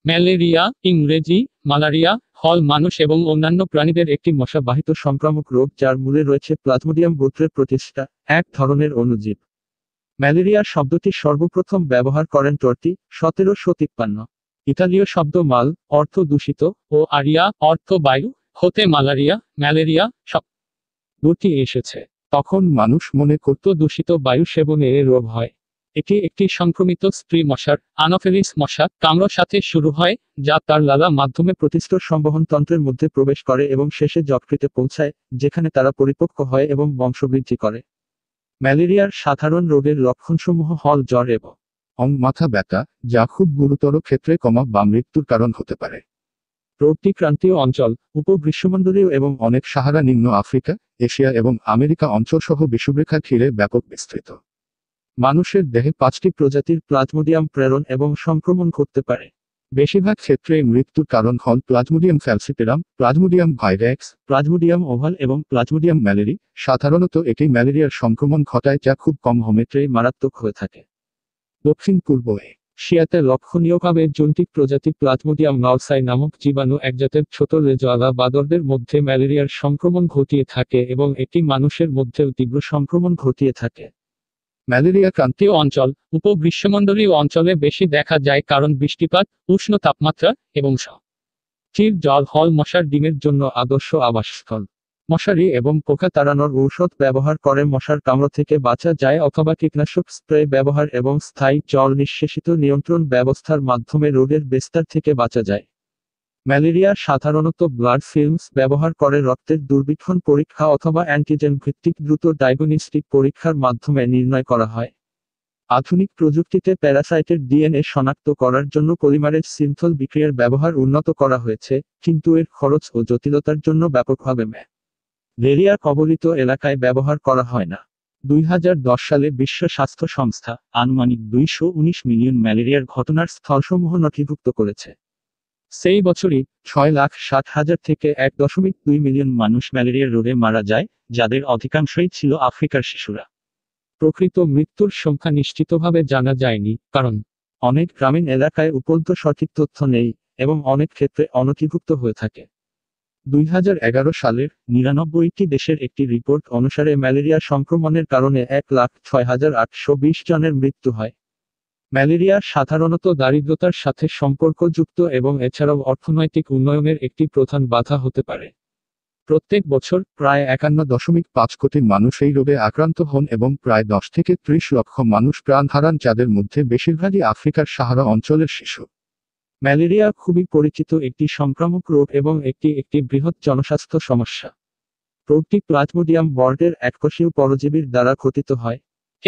Malaria, ইংরেজি মালারিয়া, হল মানুষ এবং অন্যান্য প্রাণীদের একটি মশাবাহিত সংক্রামক রোগ যার মূলে রয়েছে প্লাজমোডিয়াম গোত্রের প্রতিষ্ঠা, এক ধরনের অণুজীব। ম্যালেরিয়া শব্দটি সর্বপ্রথম ব্যবহার করেন টর্তি 1753। ইতালীয় শব্দ মাল, অর্থ দূষিত, ও আরিয়া, অর্থ বায়ু, হতে মালারিয়া, ম্যালেরিয়া শব্দটি এসেছে। তখন মানুষ মনে করত দূষিত বায়ু সেবনে এ রোগ হয়। এটি একটি সংক্রমিত স্ত্রী মশার আনোফিলিস মশা কামড় সাথে শুরু হয়, যা তার লালা মাধ্যমে প্রতিষ্ঠিত সংবহন তন্ত্রের মধ্যে প্রবেশ করে এবং শেষে যকৃতে পৌঁছায়, যেখানে তারা পরিপক্ক হয় এবং বংশবৃদ্ধি করে। ম্যালেরিয়ার সাধারণ রোগের লক্ষণসমূহ হল জ্বর এবং মাথা ব্যথা, যা খুব গুরুতর ক্ষেত্রে বা মৃত্যুর কারণ হতে পারে। রোগটি ক্রান্তীয় অঞ্চল, উপগ্রীষ্মমণ্ডলীয় এবং অনেক সাহারা নিম্ন আফ্রিকা, এশিয়া এবং আমেরিকা অঞ্চল সহ বিষুবরেখা ঘিরে ব্যাপক বিস্তৃত। মানুষের দেহে 5টি প্রজাতির প্লাজমোডিয়াম প্রেরণ এবং সংক্রমণ করতে পারে। বেশিরভাগ ক্ষেত্রে মৃত্যুর কারণ হল Plasmodium falciparum, Plasmodium vivax, Plasmodium ovale এবং প্লাজমোডিয়াম ম্যালেরি। সাধারণত এটি ম্যালেরিয়ার সংক্রমণ ঘটায়, যা খুব কম হোমেত্রেই মারাত্মক হয়ে থাকে। দক্ষিণ পূর্ব এশিয়াতে লক্ষণীয়ভাবে জন্টিক প্রজাতি প্লাজমোডিয়াম নলসাই নামক জীবাণু একজাতের ছোট লেজওয়ালা বাদরদের মধ্যে ম্যালেরিয়ার সংক্রমণ ঘটিয়ে থাকে এবং এটি মানুষের মধ্যেও তীব্র সংক্রমণ ঘটিয়ে থাকে। ম্যালেরিয়া ক্রান্তীয় অঞ্চল, উপগ্রীষ্মমণ্ডলীয় অঞ্চলে বেশি দেখা যায় কারণ বৃষ্টিপাত, উষ্ণ তাপমাত্রা এবং স্থির জল হল মশার ডিমের জন্য আদর্শ আবাসস্থল। মশারি এবং পোকা তাড়ানোর ঔষধ ব্যবহার করে মশার কামড় থেকে বাঁচা যায় অথবা কীটনাশক স্প্রে ব্যবহার এবং স্থায়ী জল নিঃশেষিত নিয়ন্ত্রণ ব্যবস্থার মাধ্যমে রোগের বিস্তার থেকে বাঁচা যায়। ম্যালেরিয়া সাধারণত ব্লাড ফিল্মস ব্যবহার করে রক্তের দুর্বীক্ষণ পরীক্ষা অথবা অ্যান্টিজেন ভিত্তিক দ্রুত ডায়াগনস্টিক পরীক্ষার মাধ্যমে নির্ণয় করা হয়। আধুনিক প্রযুক্তিতে প্যারাসাইটের ডিএনএ শনাক্ত করার জন্য পলিমারেজ সিনথল বিক্রিয়ার ব্যবহার উন্নত করা হয়েছে, কিন্তু এর খরচ ও জটিলতার জন্য ব্যাপকভাবে ম্যালেরিয়া কবলিত এলাকায় ব্যবহার করা হয় না। 2010 সালে বিশ্ব স্বাস্থ্য সংস্থা আনুমানিক 219 মিলিয়ন ম্যালেরিয়ার ঘটনার স্থলসমূহ নথিভুক্ত করেছে। সেই বছরই 6,60,000 থেকে 1.2 মিলিয়ন মানুষ ম্যালেরিয়ার রোগে মারা যায়, যাদের অধিকাংশই ছিল আফ্রিকার শিশুরা। প্রকৃত মৃত্যুর সংখ্যা নিশ্চিতভাবে জানা যায়নি, কারণ অনেক গ্রামীণ এলাকায় উপলব্ধ সঠিক তথ্য নেই এবং অনেক ক্ষেত্রে অনথিভুক্ত হয়ে থাকে। 2011 সালের 99টি দেশের একটি রিপোর্ট অনুসারে ম্যালেরিয়া সংক্রমণের কারণে 1,06,820 জনের মৃত্যু হয়। ম্যালেরিয়া সাধারণত দারিদ্রতার সাথে সম্পর্কযুক্ত এবং এছাড়াও অর্থনৈতিক উন্নয়নের একটি প্রধান বাধা হতে পারে। প্রত্যেক বছর প্রায় 51.5 কোটি মানুষ এই রোগে আক্রান্ত হন এবং প্রায় 10 থেকে 30 লক্ষ মানুষ প্রাণ হারান, যাদের মধ্যে বেশিরভাগই আফ্রিকার সাহারা অঞ্চলের শিশু। ম্যালেরিয়া খুবই পরিচিত একটি সংক্রামক রোগ এবং একটি বৃহৎ জনস্বাস্থ্য সমস্যা। রোগটি প্লাজমোডিয়াম বর্ডের এককোষীয় পরজীবীর দ্বারা ঘটিত হয়।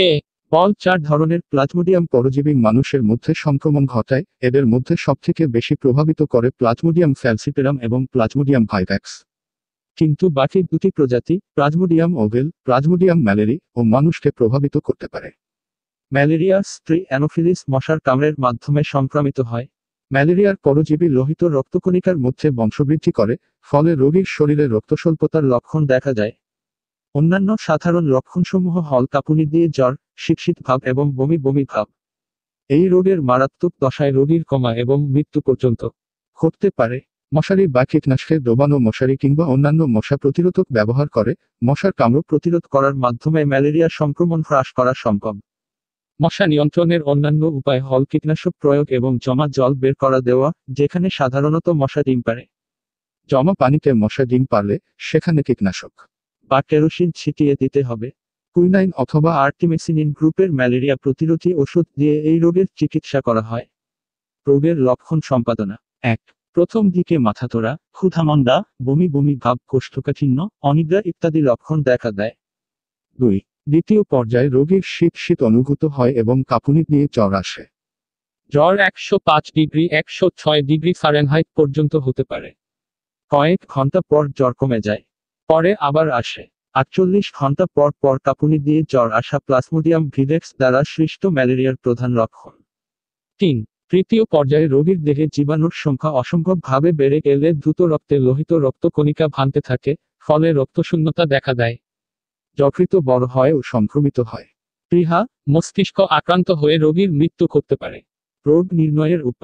বল 4 ধরনের প্লাজমোডিয়াম পরজীবী মানুষের মধ্যে সংক্রমণ ঘটায়, এদের মধ্যে সবথেকে বেশি প্রভাবিত করে প্লাজমোডিয়াম ফ্যালসিপেরাম এবং প্লাজমোডিয়াম ভাইরাক্স। কিন্তু বাকি দুটি প্রজাতি, প্লাজমোডিয়াম ওভেল, প্লাজমোডিয়াম ম্যালেরি ও মানুষকে প্রভাবিত করতে পারে। ম্যালেরিয়া স্ত্রী অ্যানোফিলিস মশার কামড়ের মাধ্যমে সংক্রামিত হয়। ম্যালেরিয়ার পরজীবী লোহিত রক্তকণিকার মধ্যে বংশবৃদ্ধি করে, ফলে রোগীর শরীরে রক্তস্বল্পতার লক্ষণ দেখা যায়। অন্যান্য সাধারণ লক্ষণসমূহ হল কাঁপুনি দিয়ে জ্বর, শীত ভাব এবং বমি বমি ভাব। এই রোগের মারাত্মক দশায় রোগীর কমা এবং মৃত্যু পর্যন্ত ঘটতে পারে। মশারি বা কীটনাশকের ডোবানো মশারি কিংবা অন্যান্য মশা প্রতিরোধক ব্যবহার করে মশার কামড় প্রতিরোধ করার মাধ্যমে ম্যালেরিয়া সংক্রমণ হ্রাস করা সম্ভব। মশা নিয়ন্ত্রণের অন্যান্য উপায় হল কীটনাশক প্রয়োগ এবং জমা জল বের করা দেওয়া, যেখানে সাধারণত মশা ডিম পারে। জমা পানিতে মশা ডিম পারলে সেখানে কীটনাশক বা কেরোসিন ছিটিয়ে দিতে হবে। কুইনাইন অথবা আর্টিমিসিনিন গ্রুপের ম্যালেরিয়া প্রতিরোধী ওষুধ দিয়ে এই রোগের চিকিৎসা করা হয়। রোগের লক্ষণ সম্পাদনা: 1. প্রথম দিকে মাথাধরা, ক্ষুধামন্দা, বমি বমি ভাব, কোষ্ঠকাঠিন্য, অনিদ্রা ইত্যাদি লক্ষণ দেখা দেয়। 2. দ্বিতীয় পর্যায়ে রোগীর শীত অনুভূত হয় এবং কাঁপুনি দিয়ে জ্বর আসে। জ্বর 105 ডিগ্রি 106 ডিগ্রি ফারেনহাইট পর্যন্ত হতে পারে। কয়েক ঘন্টা পর জ্বর কমে যায়, পরে আবার আসে। 48 ঘন্টা পর পর কাঁপুনি দিয়ে জ্বর আসা প্লাজমোডিয়াম ভাইরাক্স দ্বারা সৃষ্ট ম্যালেরিয়ার প্রধান লক্ষণ। 3. তৃতীয় পর্যায়ে রোগীর দেহে জীবাণুর সংখ্যা অসম্ভবভাবে বেড়ে গেলে দ্রুত রক্তে লোহিত রক্তকণিকা ভাঙতে থাকে, ফলে রক্তশূন্যতা দেখা দেয়। যকৃত বড় হয় ও সংক্রমিত হয়। প্লীহা, মস্তিষ্ক আক্রান্ত হয়ে রোগীর মৃত্যু করতে পারে। রোগ নির্ণয়ের উপায়: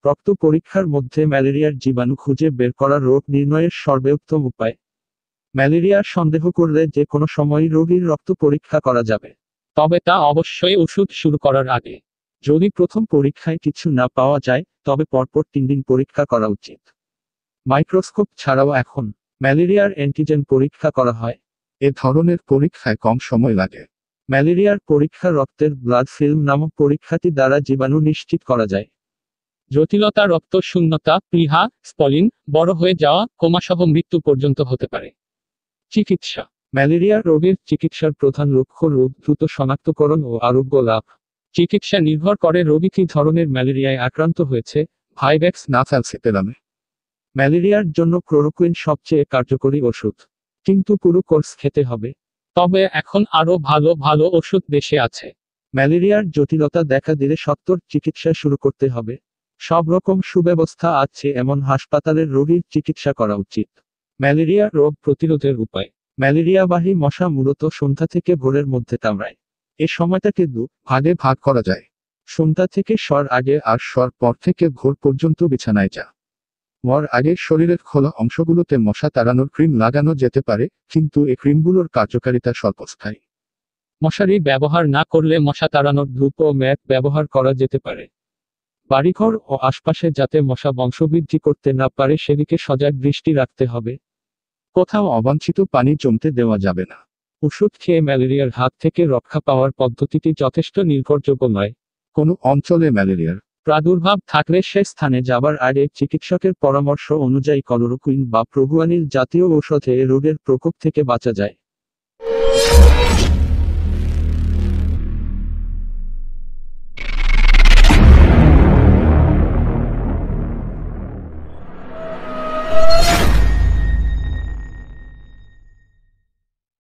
রক্ত পরীক্ষার মধ্যে ম্যালেরিয়ার জীবাণু খুঁজে বের করা রোগ নির্ণয়ের সর্বোত্তম উপায়। ম্যালেরিয়ার সন্দেহ করলে যে কোনো সময়ই রোগীর রক্ত পরীক্ষা করা যাবে, তবে তা অবশ্যই ওষুধ শুরু করার আগে। যদি প্রথম পরীক্ষায় কিছু না পাওয়া যায় তবে পরপর 3 দিন পরীক্ষা করা উচিত। মাইক্রোস্কোপ ছাড়াও এখন ম্যালেরিয়ার অ্যান্টিজেন পরীক্ষা করা হয়। এ ধরনের পরীক্ষায় কম সময় লাগে। ম্যালেরিয়ার পরীক্ষা রক্তের ব্লাড ফিল্ম নামক পরীক্ষাটি দ্বারা জীবাণু নিশ্চিত করা যায়। জটিলতা রক্ত শূন্যতা, প্লীহা, স্পলিন, বড় হয়ে যাওয়া, কোমাসহ মৃত্যু পর্যন্ত হতে পারে। চিকিৎসা। ম্যালেরিয়া রোগের চিকিৎসার প্রধান লক্ষ্য রোগ দ্রুত শনাক্তকরণ ও আরোগ্য লাভ। চিকিৎসা নির্ভর করে রোগী কী ধরনের ম্যালেরিয়ায় আক্রান্ত হয়েছে। ভাইভ্যাক্স না ফ্যালসিপেরামে ম্যালেরিয়ার জন্য ক্লোরোকুইন সবচেয়ে কার্যকরী ওষুধ, কিন্তু পুরো কোর্স খেতে হবে। তবে এখন আরো ভালো ভালো ওষুধ দেশে আছে। ম্যালেরিয়ার জটিলতা দেখা দিলে সত্বর চিকিৎসা শুরু করতে হবে। সব রকম সুব্যবস্থা আছে এমন হাসপাতালের রোগীর চিকিৎসা করা উচিত। ম্যালেরিয়া রোগ প্রতিরোধের উপায়। ম্যালেরিয়াবাহী মশা মূলত সন্ধ্যা থেকে ভোরের মধ্যে কামড়ায়। এ সময়টাকে ভাগে ভাগ করা যায়। সন্ধ্যা থেকে শর আগে আর শর পর থেকে ভোর পর্যন্ত বিছানায় যা মর আগে শরীরের খোলা অংশগুলোতে মশা তাড়ানোর ক্রিম লাগানো যেতে পারে, কিন্তু এই ক্রিমগুলোর কার্যকারিতা স্বল্পস্থায়ী। মশারি ব্যবহার না করলে মশা তাড়ানোর ধূপ ও ম্যাট ব্যবহার করা যেতে পারে। বাড়িঘর ও আশপাশে যাতে মশা বংশবৃদ্ধি করতে না পারে সেদিকে সজাগ দৃষ্টি রাখতে হবে। কোথাও অবাঞ্ছিত পানি জমতে দেওয়া যাবে না। ওষুধ খেয়ে ম্যালেরিয়ার হাত থেকে রক্ষা পাওয়ার পদ্ধতিটি যথেষ্ট নির্ভরযোগ্য নয়। কোনো অঞ্চলে ম্যালেরিয়ার প্রাদুর্ভাব থাকলে সে স্থানে যাবার আগে চিকিৎসকের পরামর্শ অনুযায়ী ক্লোরোকুইন বা প্রগুয়ানিল জাতীয় ঔষধে এ রোগের প্রকোপ থেকে বাঁচা যায়।